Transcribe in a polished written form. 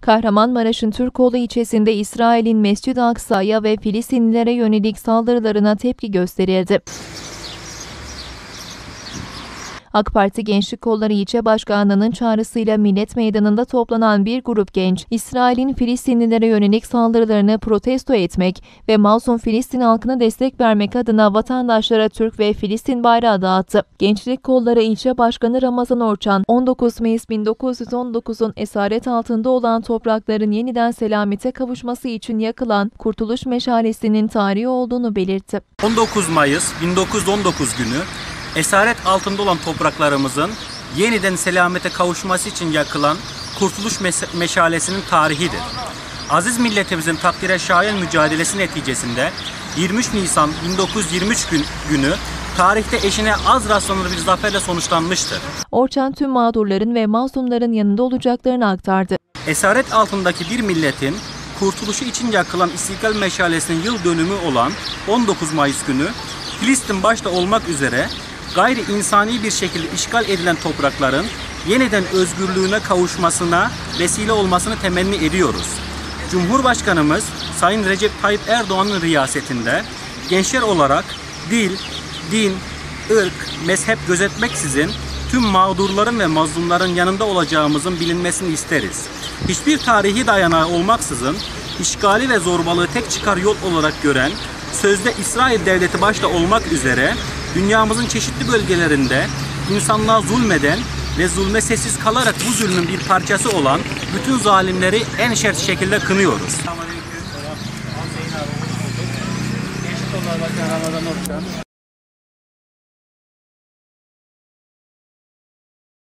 Kahramanmaraş'ın Türkoğlu ilçesinde İsrail'in Mescid-i Aksa'ya ve Filistinlilere yönelik saldırılarına tepki gösterildi. AK Parti Gençlik Kolları İlçe Başkanlığı'nın çağrısıyla Millet Meydanı'nda toplanan bir grup genç, İsrail'in Filistinlilere yönelik saldırılarını protesto etmek ve mazlum Filistin halkına destek vermek adına vatandaşlara Türk ve Filistin bayrağı dağıttı. Gençlik Kolları İlçe Başkanı Ramazan Orçan, 19 Mayıs 1919'un esaret altında olan toprakların yeniden selamete kavuşması için yakılan Kurtuluş Meşalesi'nin tarihi olduğunu belirtti. 19 Mayıs 1919 günü esaret altında olan topraklarımızın yeniden selamete kavuşması için yakılan Kurtuluş Meşalesi'nin tarihidir. Aziz milletimizin takdire şayan mücadelesi neticesinde 23 Nisan 1923 günü tarihte eşine az rastlanır bir zaferle sonuçlanmıştır. Orçan tüm mağdurların ve mazlumların yanında olacaklarını aktardı. Esaret altındaki bir milletin kurtuluşu için yakılan İstiklal Meşalesi'nin yıl dönümü olan 19 Mayıs günü Filistin başta olmak üzere gayri insani bir şekilde işgal edilen toprakların yeniden özgürlüğüne kavuşmasına vesile olmasını temenni ediyoruz. Cumhurbaşkanımız Sayın Recep Tayyip Erdoğan'ın riyasetinde gençler olarak dil, din, ırk, mezhep gözetmeksizin tüm mağdurların ve mazlumların yanında olacağımızın bilinmesini isteriz. Hiçbir tarihi dayanağı olmaksızın işgali ve zorbalığı tek çıkar yol olarak gören, sözde İsrail devleti başta olmak üzere dünyamızın çeşitli bölgelerinde insanlığa zulmeden ve zulme sessiz kalarak bu zulmün bir parçası olan bütün zalimleri en sert şekilde kınıyoruz.